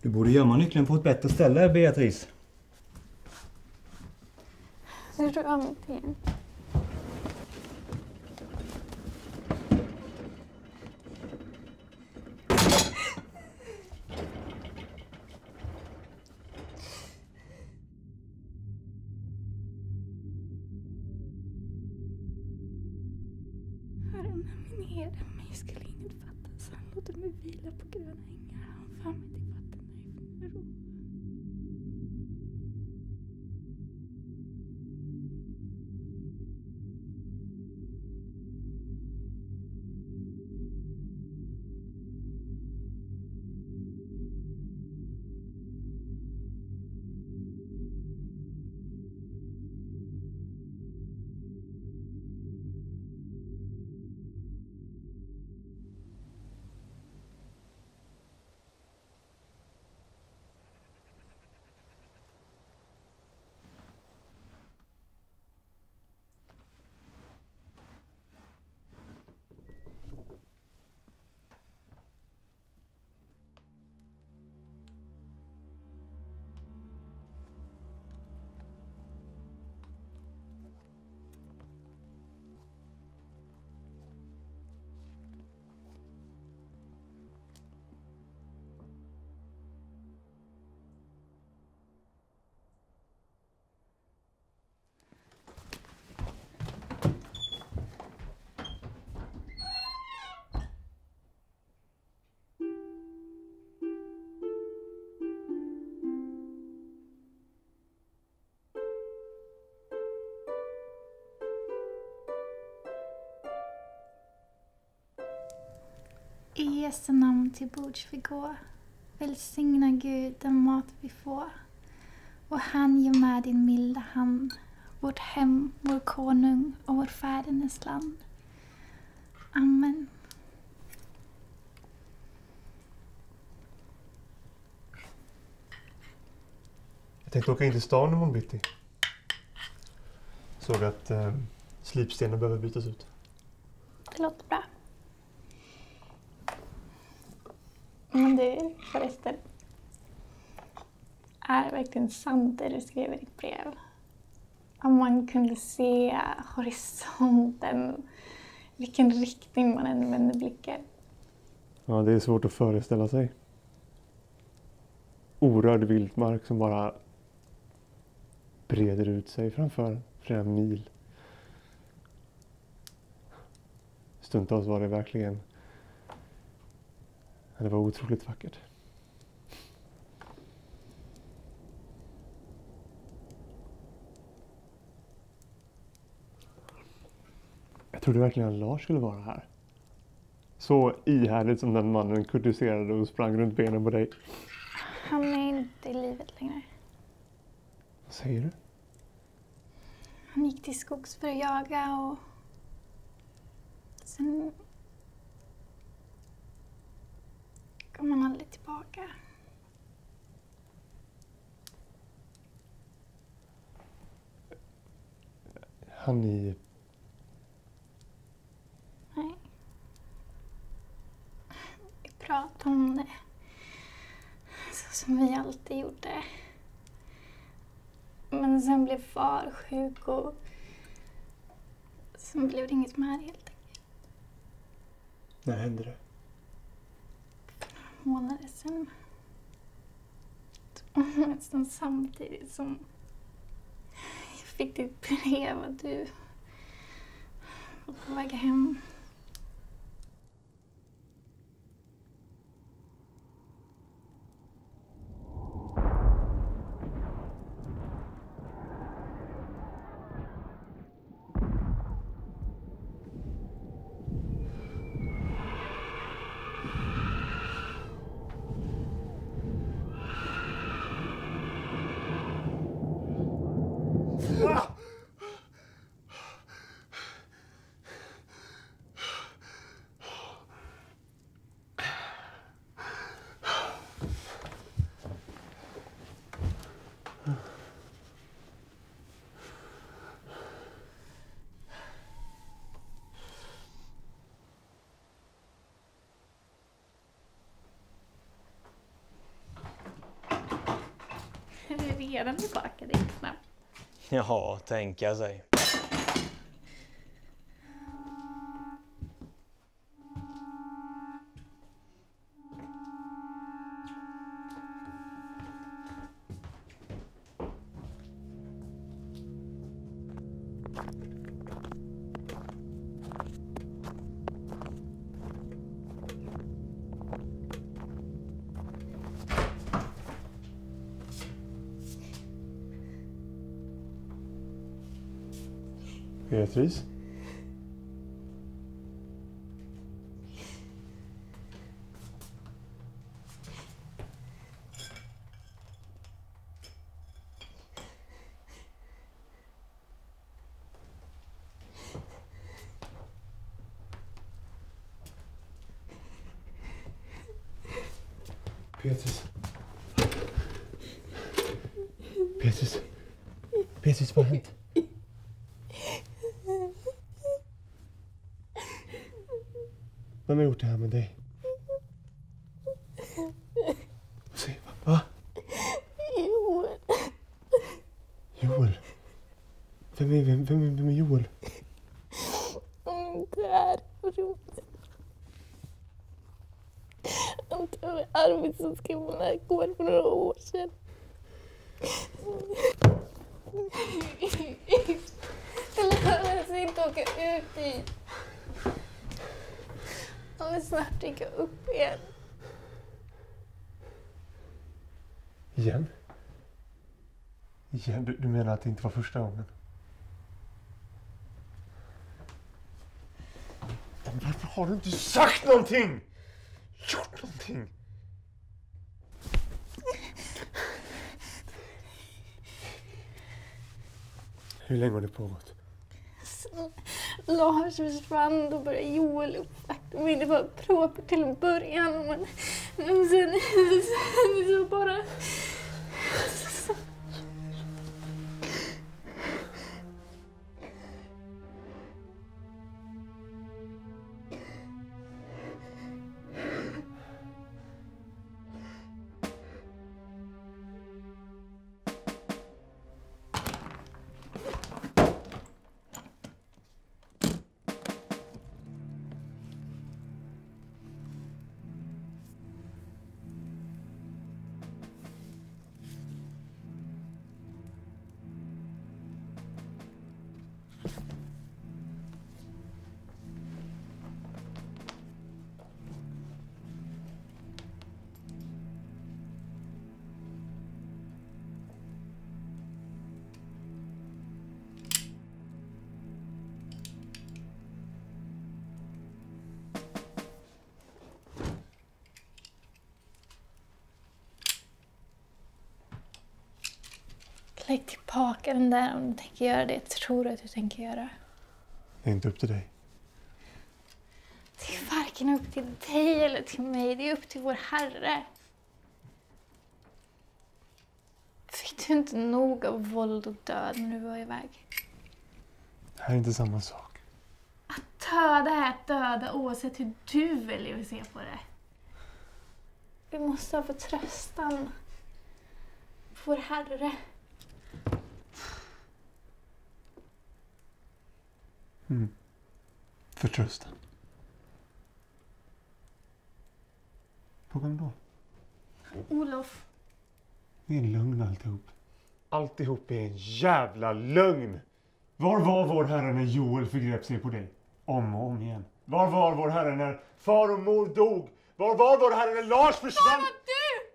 Du borde gömma nyckeln på ett bättre ställe, Beatrice. Rör mig inte igen. Herren är min herde, mig skulle inget fattas. Han låter mig vila på gröna ängar. Han för mig till vatten när jag finner ro. I Jesu namn till bords vi gå. Välsigna Gud den mat vi får. Och han ger med din milda hand vårt hem, vår konung och vår fädernes land. Amen. Jag tänkte åka in till stan imorgon bitti. Såg att slipstenen behöver bytas ut. Det låter bra. Men du, förresten. Är det verkligen sant det du skrev i ditt brev? Om man kunde se horisonten, vilken riktning man än vänder blicken. Ja, det är svårt att föreställa sig. Orörd vildmark som bara breder ut sig framför flera mil. Stundtals var det verkligen... Det var otroligt vackert. Jag trodde verkligen att Lars skulle vara här. Så ihärdigt som den mannen kurtiserade och sprang runt benen på dig. Han är inte i livet längre. Vad säger du? Han gick till skogs för att jaga och... Sen... kom han aldrig tillbaka. Han i... Nej. Vi pratade om det. Så som vi alltid gjorde. Men sen blev far sjuk och... sen blev det inget mer helt enkelt. När hände det? Månader sedan. Nästan samtidigt som jag fick ditt brev att du var på väg hem. redan tillbaka dit snabbt. Ja, tänka sig. Beatrice? Beatrice? Beatrice? Beatrice, vad har hänt? Vem har gjort det här med dig? Säg, va? Joel. Joel? Vem är Joel? Om inte är roligt. Han tog över arbetsuppgifterna igår för några år sedan. Eller han ens inte åka ut dit. Han vill snart dyka upp igen. Igen? Igen? Du menar att det inte var första gången? Men varför har du inte sagt någonting? Gjort någonting? Hur länge har det pågått? Lars försvann, då började Joel uppvakta mig. Det var proper till en början, men sen så bara... Lägg tillbaka den där om du tänker göra det jag tror att du tänker göra. Det är inte upp till dig. Det är varken upp till dig eller till mig. Det är upp till vår Herre. Fick du inte nog av våld och död när du var iväg? Det här är inte samma sak. Att döda är att döda oavsett hur du väljer att se på det. Vi måste ha förtröstan på vår Herre. Förtröstan. På vem då? Olof. Det är en lögn alltihop. Alltihop är en jävla lögn! Var var vår Herre när Joel förgrep sig på dig? Om och om igen. Var var vår Herre när far och mor dog? Var var vår Herre när Lars försvann? Var var du?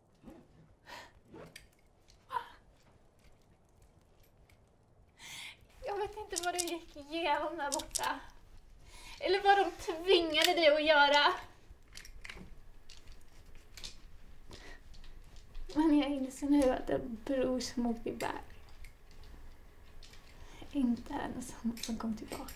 Jag vet inte vad du gick igenom där borta. Eller vad de tvingade dig att göra. Men jag inser nu att en bror som åkte iväg inte är detsamma som kom tillbaka.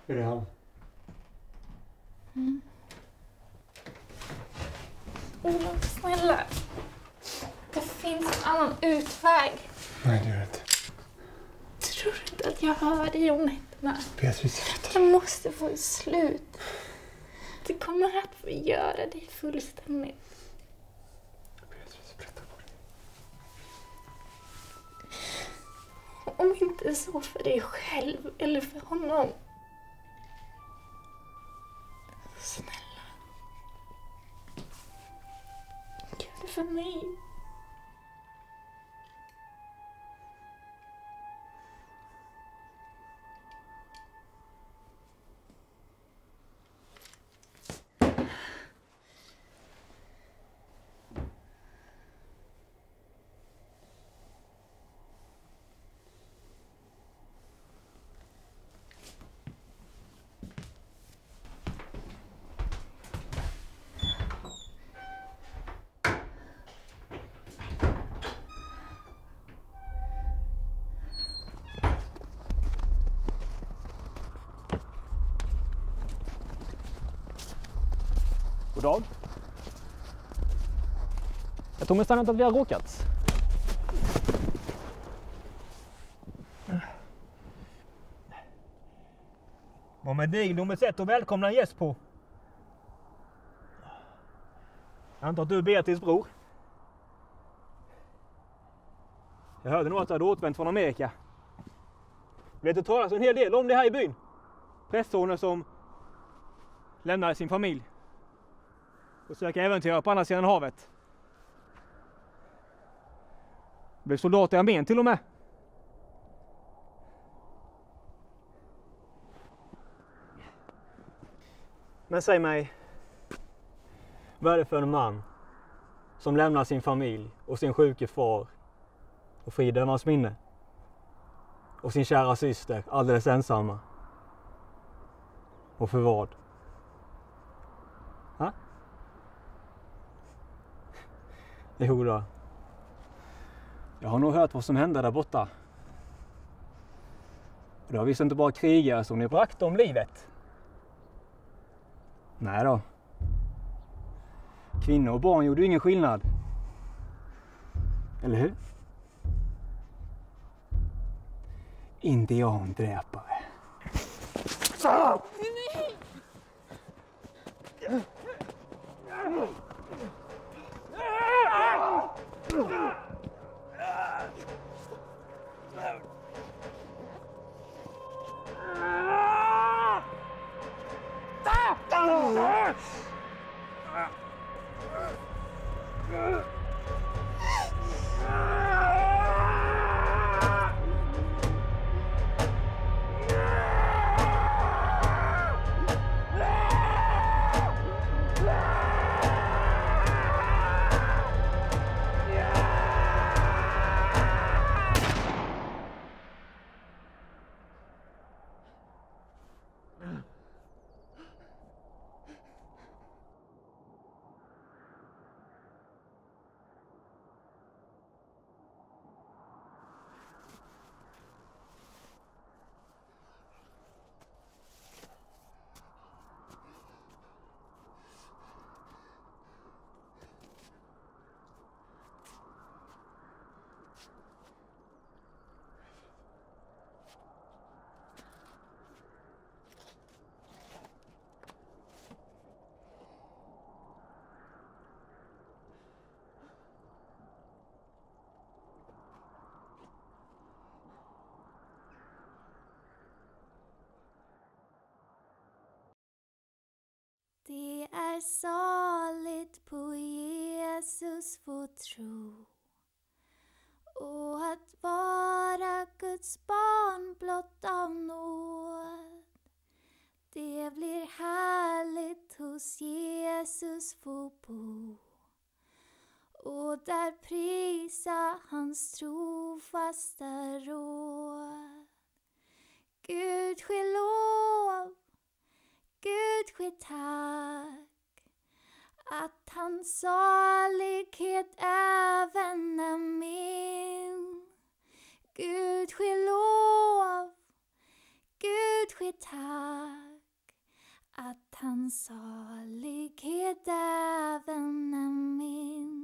Är det han? Olof, snälla. Det finns en annan utväg. Nej, det gör det inte. Tror du inte att jag hör dig om nätterna? Beatrice, Jag måste få ett slut. Det kommer att förgöra dig fullständigt. Beatrice, berätta på dig. Om inte så för dig själv eller för honom. Snälla. Gör det för mig. God. Jag tror nästan inte att vi har råkats. Vad med dignomet sätt att välkomna en gäst på? Jag antar att du är Beatrices bror. Jag hörde nog att du hade återvänt från Amerika. Vet du talas en hel del om det här i byn? Prästsonen som lämnade sin familj och söker äventyra på andra sidan havet. Blev soldat i armén till och med. Men säg mig, vad är det för en man som lämnar sin familj och sin sjuke far och frid över hans minne och sin kära syster alldeles ensamma? Och för vad? Ha? Jo då. Jag har nog hört vad som hände där borta. Det var visst inte bara krigare som ni brakte om livet. Nej då. Kvinnor och barn gjorde ju ingen skillnad. Eller hur? Indiandräpare. Nej! Det är saligt på Jesus få tro och att vara Guds barn blott av nåd. Det blir härligt hos Jesus få bo och där prisa hans trofasta råd. Gud ske lov, Gud ske tack, att hans salighet även är min. Gud ske lov, Gud ske tack, hans salighet även är min.